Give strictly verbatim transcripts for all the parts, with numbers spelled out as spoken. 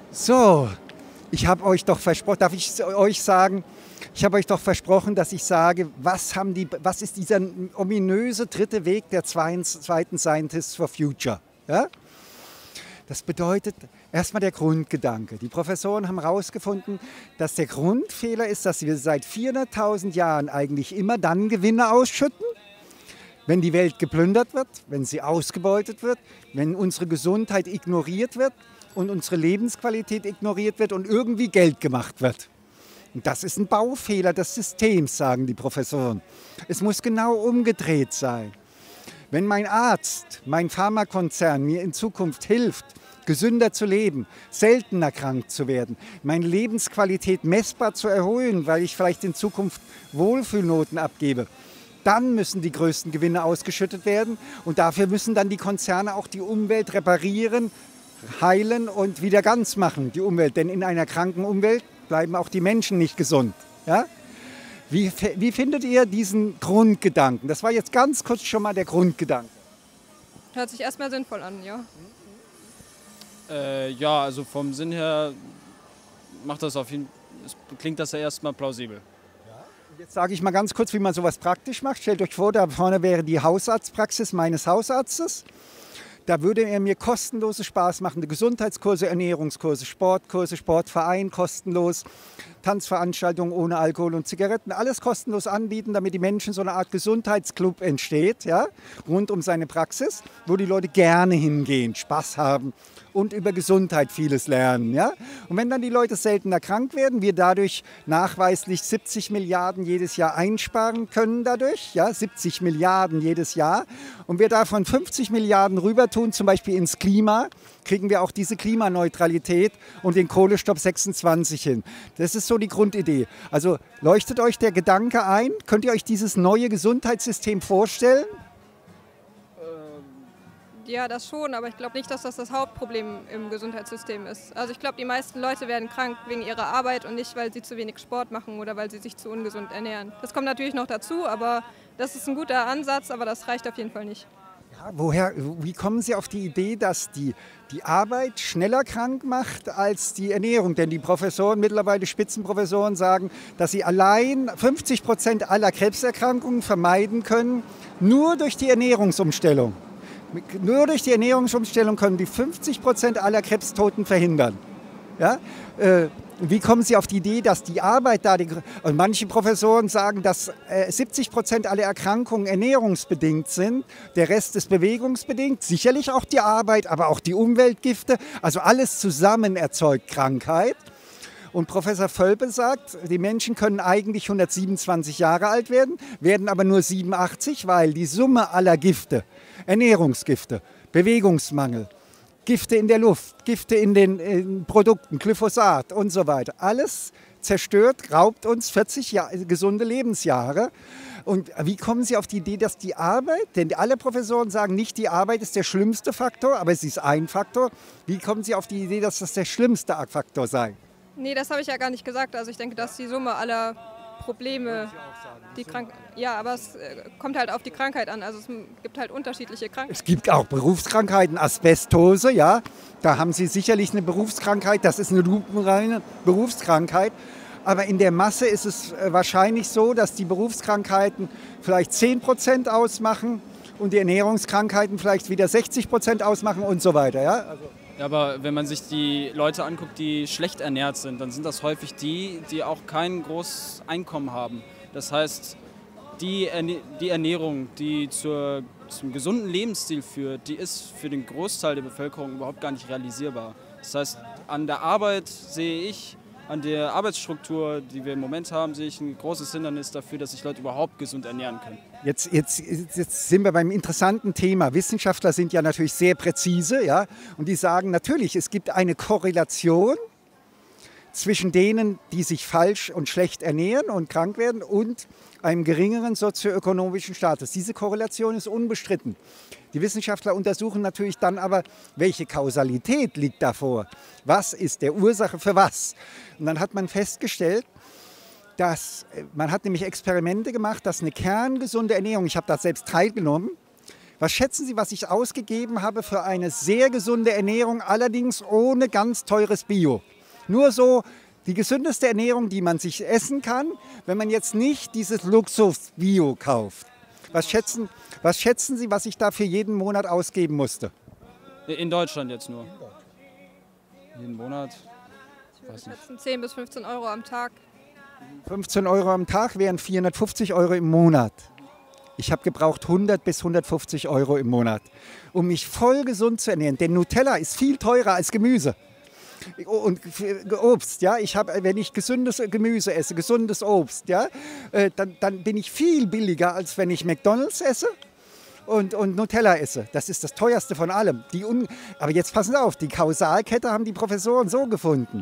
So, ich habe euch doch versprochen, darf ich euch sagen, ich habe euch doch versprochen, dass ich sage, was, haben die, was ist dieser ominöse dritte Weg der zweiten Scientists for Future? Ja? Das bedeutet erstmal der Grundgedanke. Die Professoren haben herausgefunden, dass der Grundfehler ist, dass wir seit vierhunderttausend Jahren eigentlich immer dann Gewinne ausschütten, wenn die Welt geplündert wird, wenn sie ausgebeutet wird, wenn unsere Gesundheit ignoriert wird und unsere Lebensqualität ignoriert wird und irgendwie Geld gemacht wird. Und das ist ein Baufehler des Systems, sagen die Professoren. Es muss genau umgedreht sein. Wenn mein Arzt, mein Pharmakonzern mir in Zukunft hilft, gesünder zu leben, seltener krank zu werden, meine Lebensqualität messbar zu erhöhen, weil ich vielleicht in Zukunft Wohlfühlnoten abgebe, dann müssen die größten Gewinne ausgeschüttet werden und dafür müssen dann die Konzerne auch die Umwelt reparieren, heilen und wieder ganz machen, die Umwelt. Denn in einer kranken Umwelt bleiben auch die Menschen nicht gesund. Ja? Wie, wie findet ihr diesen Grundgedanken? Das war jetzt ganz kurz schon mal der Grundgedanke. Hört sich erstmal sinnvoll an, ja. Äh, ja, also vom Sinn her macht das auf jeden Fall, klingt das ja erstmal plausibel. Jetzt sage ich mal ganz kurz, wie man sowas praktisch macht. Stellt euch vor, da vorne wäre die Hausarztpraxis meines Hausarztes. Da würde er mir kostenlose, spaßmachende Gesundheitskurse, Ernährungskurse, Sportkurse, Sportverein kostenlos, Tanzveranstaltungen ohne Alkohol und Zigaretten, alles kostenlos anbieten, damit die Menschen so eine Art Gesundheitsclub entsteht, ja, rund um seine Praxis, wo die Leute gerne hingehen, Spaß haben und über Gesundheit vieles lernen. Ja? Und wenn dann die Leute seltener krank werden, wir dadurch nachweislich siebzig Milliarden jedes Jahr einsparen können dadurch, ja? siebzig Milliarden jedes Jahr, und wir davon fünfzig Milliarden rüber tun, zum Beispiel ins Klima, kriegen wir auch diese Klimaneutralität und den Kohlestopp sechsundzwanzig hin. Das ist so die Grundidee. Also leuchtet euch der Gedanke ein? Könnt ihr euch dieses neue Gesundheitssystem vorstellen? Ja, das schon, aber ich glaube nicht, dass das das Hauptproblem im Gesundheitssystem ist. Also ich glaube, die meisten Leute werden krank wegen ihrer Arbeit und nicht, weil sie zu wenig Sport machen oder weil sie sich zu ungesund ernähren. Das kommt natürlich noch dazu, aber das ist ein guter Ansatz, aber das reicht auf jeden Fall nicht. Ja, woher, wie kommen Sie auf die Idee, dass die, die Arbeit schneller krank macht als die Ernährung? Denn die Professoren, mittlerweile Spitzenprofessoren, sagen, dass sie allein fünfzig Prozent aller Krebserkrankungen vermeiden können, nur durch die Ernährungsumstellung. Nur durch die Ernährungsumstellung können die fünfzig Prozent aller Krebstoten verhindern. Ja? Äh, wie kommen Sie auf die Idee, dass die Arbeit da, die, und manche Professoren sagen, dass äh, siebzig Prozent aller Erkrankungen ernährungsbedingt sind, der Rest ist bewegungsbedingt, sicherlich auch die Arbeit, aber auch die Umweltgifte, also alles zusammen erzeugt Krankheit. Und Professor Völpe sagt, die Menschen können eigentlich hundertsiebenundzwanzig Jahre alt werden, werden aber nur siebenundachtzig, weil die Summe aller Gifte, Ernährungsgifte, Bewegungsmangel, Gifte in der Luft, Gifte in den in Produkten, Glyphosat und so weiter, alles zerstört, raubt uns vierzig Jahr, gesunde Lebensjahre. Und wie kommen Sie auf die Idee, dass die Arbeit, denn alle Professoren sagen nicht, die Arbeit ist der schlimmste Faktor, aber sie ist ein Faktor. Wie kommen Sie auf die Idee, dass das der schlimmste Faktor sei? Nee, das habe ich ja gar nicht gesagt. Also ich denke, dass die Summe aller Probleme, die Krank ja, aber es kommt halt auf die Krankheit an. Also es gibt halt unterschiedliche Krankheiten. Es gibt auch Berufskrankheiten, Asbestose, ja. Da haben Sie sicherlich eine Berufskrankheit, das ist eine lupenreine Berufskrankheit. Aber in der Masse ist es wahrscheinlich so, dass die Berufskrankheiten vielleicht zehn Prozent ausmachen und die Ernährungskrankheiten vielleicht wieder sechzig Prozent ausmachen und so weiter, ja. Also Ja, aber wenn man sich die Leute anguckt, die schlecht ernährt sind, dann sind das häufig die, die auch kein großes Einkommen haben. Das heißt, die, Erne die Ernährung, die zur, zum gesunden Lebensstil führt, die ist für den Großteil der Bevölkerung überhaupt gar nicht realisierbar. Das heißt, an der Arbeit sehe ich, an der Arbeitsstruktur, die wir im Moment haben, sehe ich ein großes Hindernis dafür, dass sich Leute überhaupt gesund ernähren können. Jetzt, jetzt, jetzt sind wir beim interessanten Thema. Wissenschaftler sind ja natürlich sehr präzise, ja, und die sagen natürlich, es gibt eine Korrelation zwischen denen, die sich falsch und schlecht ernähren und krank werden, und einem geringeren sozioökonomischen Status. Diese Korrelation ist unbestritten. Die Wissenschaftler untersuchen natürlich dann aber, welche Kausalität liegt davor? Was ist der Ursache für was? Und dann hat man festgestellt, dass man hat nämlich Experimente gemacht, dass eine kerngesunde Ernährung, ich habe da selbst teilgenommen, Was schätzen Sie, was ich ausgegeben habe für eine sehr gesunde Ernährung, allerdings ohne ganz teures Bio? Nur so die gesündeste Ernährung, die man sich essen kann, wenn man jetzt nicht dieses Luxus-Bio kauft. Was schätzen, was schätzen Sie, was ich da für jeden Monat ausgeben musste? In Deutschland jetzt nur. Jeden Monat? Ich würde schätzen zehn bis fünfzehn Euro am Tag. fünfzehn Euro am Tag wären vierhundertfünfzig Euro im Monat. Ich habe gebraucht hundert bis hundertfünfzig Euro im Monat, um mich voll gesund zu ernähren. Denn Nutella ist viel teurer als Gemüse und Obst. Ja? Ich hab, wenn ich gesundes Gemüse esse, gesundes Obst, ja? dann, dann bin ich viel billiger, als wenn ich McDonald's esse und, und Nutella esse. Das ist das teuerste von allem. Die un Aber jetzt passen Sie auf, die Kausalkette haben die Professoren so gefunden.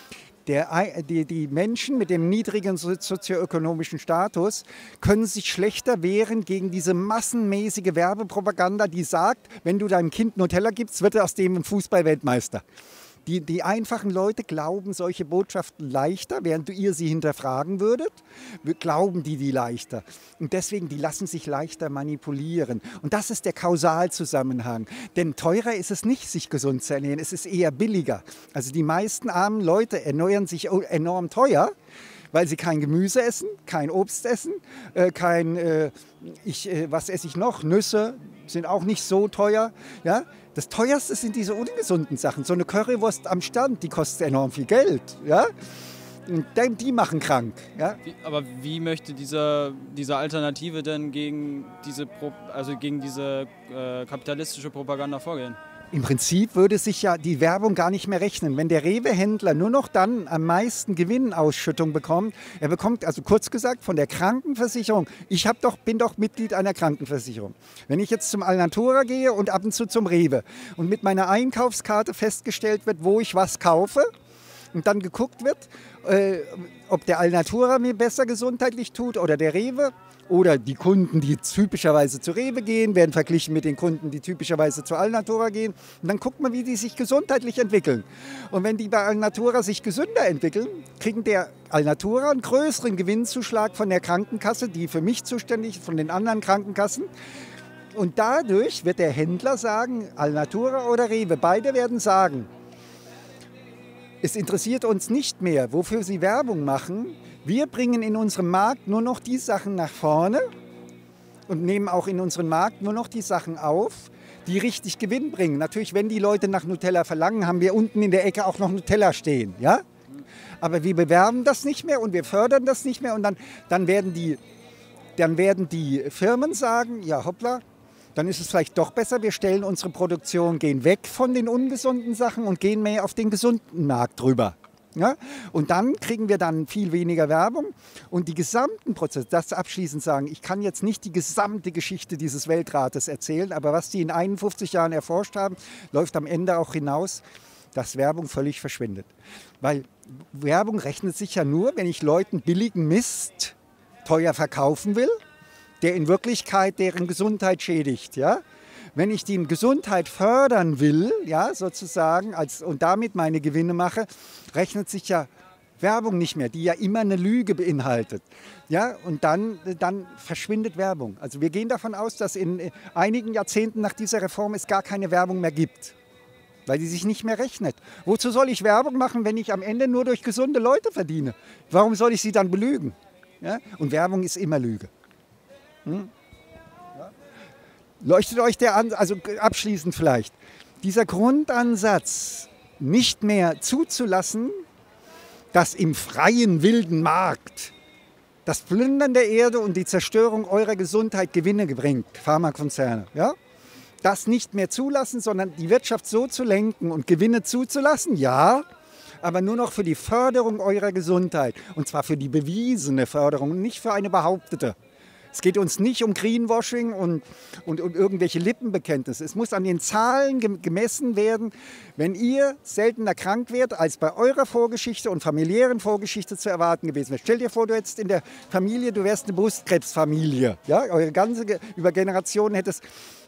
Der, die, die Menschen mit dem niedrigen sozioökonomischen Status können sich schlechter wehren gegen diese massenmäßige Werbepropaganda, die sagt, wenn du deinem Kind Nutella gibst, wird er aus dem ein Fußball-Weltmeister. Die, die einfachen Leute glauben solche Botschaften leichter, während ihr sie hinterfragen würdet, glauben die die leichter. Und deswegen, die lassen sich leichter manipulieren. Und das ist der Kausalzusammenhang. Denn teurer ist es nicht, sich gesund zu ernähren, es ist eher billiger. Also die meisten armen Leute ernähren sich enorm teuer, weil sie kein Gemüse essen, kein Obst essen, äh, kein, äh, ich, äh, was esse ich noch? Nüsse sind auch nicht so teuer. Ja? Das teuerste sind diese ungesunden Sachen. So eine Currywurst am Stand, die kostet enorm viel Geld. Ja? Und die machen krank. Ja? Wie, aber wie möchte diese, diese Alternative denn gegen diese, Pro, also gegen diese äh, kapitalistische Propaganda vorgehen? Im Prinzip würde sich ja die Werbung gar nicht mehr rechnen. Wenn der Rewe-Händler nur noch dann am meisten Gewinnausschüttung bekommt, er bekommt, also kurz gesagt, von der Krankenversicherung, ich hab doch, bin doch Mitglied einer Krankenversicherung. Wenn ich jetzt zum Alnatura gehe und ab und zu zum Rewe und mit meiner Einkaufskarte festgestellt wird, wo ich was kaufe, und dann geguckt wird, äh, ob der Alnatura mir besser gesundheitlich tut oder der Rewe, oder die Kunden, die typischerweise zu Rewe gehen, werden verglichen mit den Kunden, die typischerweise zu Alnatura gehen. Und dann guckt man, wie die sich gesundheitlich entwickeln. Und wenn die bei Alnatura sich gesünder entwickeln, kriegen der Alnatura einen größeren Gewinnzuschlag von der Krankenkasse, die für mich zuständig ist, von den anderen Krankenkassen. Und dadurch wird der Händler sagen, Alnatura oder Rewe, beide werden sagen, es interessiert uns nicht mehr, wofür sie Werbung machen. Wir bringen in unserem Markt nur noch die Sachen nach vorne und nehmen auch in unseren Markt nur noch die Sachen auf, die richtig Gewinn bringen. Natürlich, wenn die Leute nach Nutella verlangen, haben wir unten in der Ecke auch noch Nutella stehen. Ja? Aber wir bewerben das nicht mehr und wir fördern das nicht mehr. Und dann, dann, werden die, dann werden die Firmen sagen, ja hoppla, dann ist es vielleicht doch besser, wir stellen unsere Produktion, gehen weg von den ungesunden Sachen und gehen mehr auf den gesunden Markt drüber. Ja? Und dann kriegen wir dann viel weniger Werbung und die gesamten Prozesse, das abschließend sagen, ich kann jetzt nicht die gesamte Geschichte dieses Weltrates erzählen, aber was die in einundfünfzig Jahren erforscht haben, läuft am Ende auch hinaus, dass Werbung völlig verschwindet. Weil Werbung rechnet sich ja nur, wenn ich Leuten billigen Mist teuer verkaufen will, der in Wirklichkeit deren Gesundheit schädigt. Ja? Wenn ich die Gesundheit fördern will, ja, sozusagen, als, und damit meine Gewinne mache, rechnet sich ja Werbung nicht mehr, die ja immer eine Lüge beinhaltet. Ja? Und dann, dann verschwindet Werbung. Also wir gehen davon aus, dass in einigen Jahrzehnten nach dieser Reform es gar keine Werbung mehr gibt, weil sie sich nicht mehr rechnet. Wozu soll ich Werbung machen, wenn ich am Ende nur durch gesunde Leute verdiene? Warum soll ich sie dann belügen? Ja? Und Werbung ist immer Lüge. Hm? Ja. Leuchtet euch der an, also abschließend vielleicht, dieser Grundansatz, nicht mehr zuzulassen, dass im freien, wilden Markt das Plündern der Erde und die Zerstörung eurer Gesundheit Gewinne bringt, Pharmakonzerne, ja? Das nicht mehr zulassen, sondern die Wirtschaft so zu lenken und Gewinne zuzulassen, ja, aber nur noch für die Förderung eurer Gesundheit. Und zwar für die bewiesene Förderung, nicht für eine behauptete. Es geht uns nicht um Greenwashing und, und, und irgendwelche Lippenbekenntnisse. Es muss an den Zahlen gemessen werden, wenn ihr seltener krank werdet, als bei eurer Vorgeschichte und familiären Vorgeschichte zu erwarten gewesen wäre. Stell dir vor, du hättest in der Familie, du wärst eine Brustkrebsfamilie. Ja? Eure ganze, über Generationen hättest.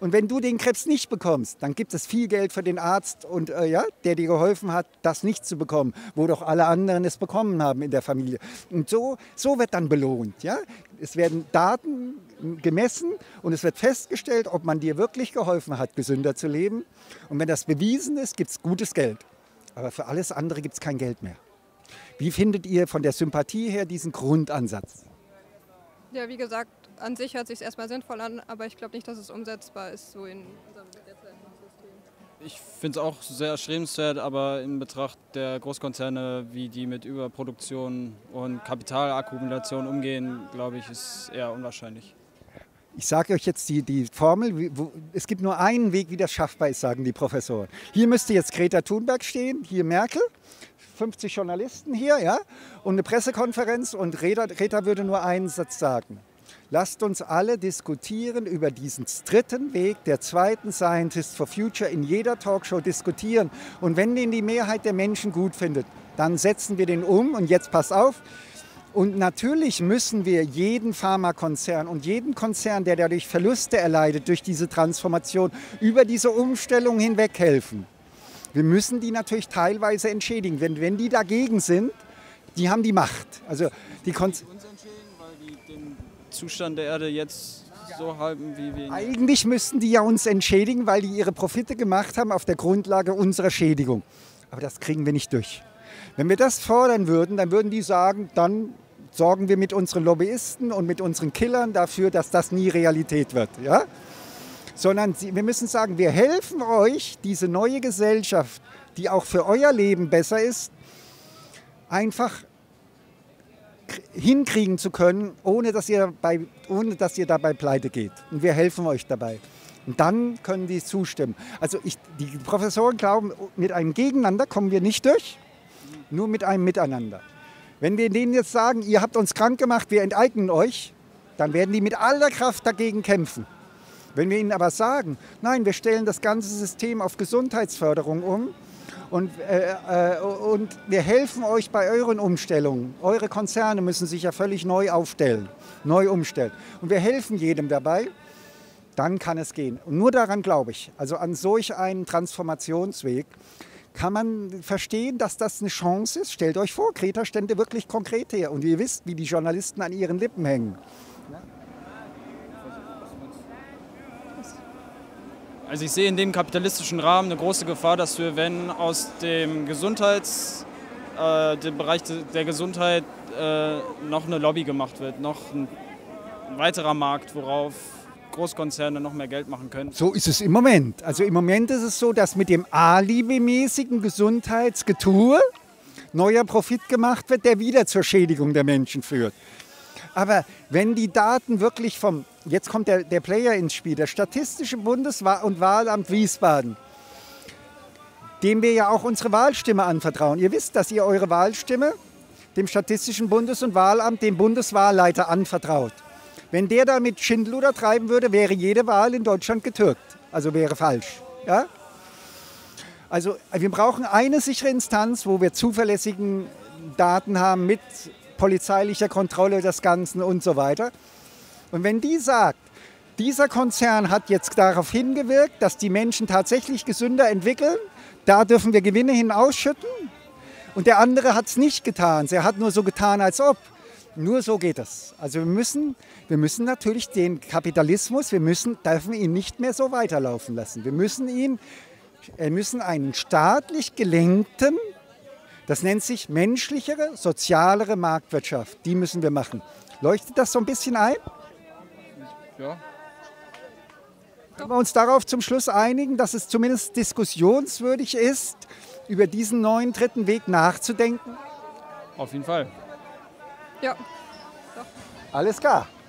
Und wenn du den Krebs nicht bekommst, dann gibt es viel Geld für den Arzt, und, äh, ja, der dir geholfen hat, das nicht zu bekommen, wo doch alle anderen es bekommen haben in der Familie. Und so, so wird dann belohnt. Ja? Es werden Daten gemessen und es wird festgestellt, ob man dir wirklich geholfen hat, gesünder zu leben. Und wenn das bewiesen ist, gibt es gutes Geld. Aber für alles andere gibt es kein Geld mehr. Wie findet ihr von der Sympathie her diesen Grundansatz? Ja, wie gesagt, an sich hört es sich erstmal sinnvoll an, aber ich glaube nicht, dass es umsetzbar ist, so in unserem derzeitigen System. Ich finde es auch sehr erstrebenswert, aber in Betracht der Großkonzerne, wie die mit Überproduktion und Kapitalakkumulation umgehen, glaube ich, ist eher unwahrscheinlich. Ich sage euch jetzt die, die Formel, wie, wo, es gibt nur einen Weg, wie das schaffbar ist, sagen die Professoren. Hier müsste jetzt Greta Thunberg stehen, hier Merkel, fünfzig Journalisten hier, ja, und eine Pressekonferenz, und Greta, Greta würde nur einen Satz sagen. Lasst uns alle diskutieren über diesen dritten Weg der zweiten Scientists for Future, in jeder Talkshow diskutieren. Und wenn den die Mehrheit der Menschen gut findet, dann setzen wir den um. Und jetzt pass auf. Und natürlich müssen wir jeden Pharmakonzern und jeden Konzern, der dadurch Verluste erleidet durch diese Transformation, über diese Umstellung hinweg helfen. Wir müssen die natürlich teilweise entschädigen. Wenn, wenn die dagegen sind, die haben die Macht. Also die Konz Uns entschädigen, weil die den Zustand der Erde jetzt so halten, wie wir ihn. Eigentlich müssten die ja uns entschädigen, weil die ihre Profite gemacht haben auf der Grundlage unserer Schädigung. Aber das kriegen wir nicht durch. Wenn wir das fordern würden, dann würden die sagen, dann sorgen wir mit unseren Lobbyisten und mit unseren Killern dafür, dass das nie Realität wird. Ja? Sondern wir müssen sagen, wir helfen euch, diese neue Gesellschaft, die auch für euer Leben besser ist, einfach hinkriegen zu können, ohne dass ihr, bei, ohne dass ihr dabei pleite geht. Und wir helfen euch dabei. Und dann können die zustimmen. Also ich, die Professoren glauben, mit einem Gegeneinander kommen wir nicht durch, nur mit einem Miteinander. Wenn wir denen jetzt sagen, ihr habt uns krank gemacht, wir enteignen euch, dann werden die mit aller Kraft dagegen kämpfen. Wenn wir ihnen aber sagen, nein, wir stellen das ganze System auf Gesundheitsförderung um und, äh, äh, und wir helfen euch bei euren Umstellungen. Eure Konzerne müssen sich ja völlig neu aufstellen, neu umstellen. Und wir helfen jedem dabei, dann kann es gehen. Und nur daran glaube ich, also an solch einen Transformationsweg, kann man verstehen, dass das eine Chance ist. Stellt euch vor, Greta stände wirklich konkret her. Und ihr wisst, wie die Journalisten an ihren Lippen hängen. Also ich sehe in dem kapitalistischen Rahmen eine große Gefahr, dass wir, wenn aus dem Gesundheits, äh, dem Bereich der Gesundheit äh, noch eine Lobby gemacht wird, noch ein weiterer Markt, worauf Großkonzerne noch mehr Geld machen können. So ist es im Moment. Also im Moment ist es so, dass mit dem alibimäßigen Gesundheitsgetue neuer Profit gemacht wird, der wieder zur Schädigung der Menschen führt. Aber wenn die Daten wirklich vom, jetzt kommt der, der Player ins Spiel, das Statistische Bundes- und Wahlamt Wiesbaden, dem wir ja auch unsere Wahlstimme anvertrauen. Ihr wisst, dass ihr eure Wahlstimme dem Statistischen Bundes- und Wahlamt, dem Bundeswahlleiter anvertraut. Wenn der damit Schindluder treiben würde, wäre jede Wahl in Deutschland getürkt. Also wäre falsch. Ja? Also wir brauchen eine sichere Instanz, wo wir zuverlässigen Daten haben mit polizeilicher Kontrolle des Ganzen und so weiter. Und wenn die sagt, dieser Konzern hat jetzt darauf hingewirkt, dass die Menschen tatsächlich gesünder entwickeln, da dürfen wir Gewinne hin ausschütten, und der andere hat es nicht getan, er hat nur so getan, als ob. Nur so geht es. Also wir müssen, wir müssen natürlich den Kapitalismus, wir müssen, dürfen ihn nicht mehr so weiterlaufen lassen. Wir müssen ihn, wir müssen einen staatlich gelenkten, das nennt sich menschlichere, sozialere Marktwirtschaft. Die müssen wir machen. Leuchtet das so ein bisschen ein? Ja. Können wir uns darauf zum Schluss einigen, dass es zumindest diskussionswürdig ist, über diesen neuen dritten Weg nachzudenken? Auf jeden Fall. Ja. Alles klar.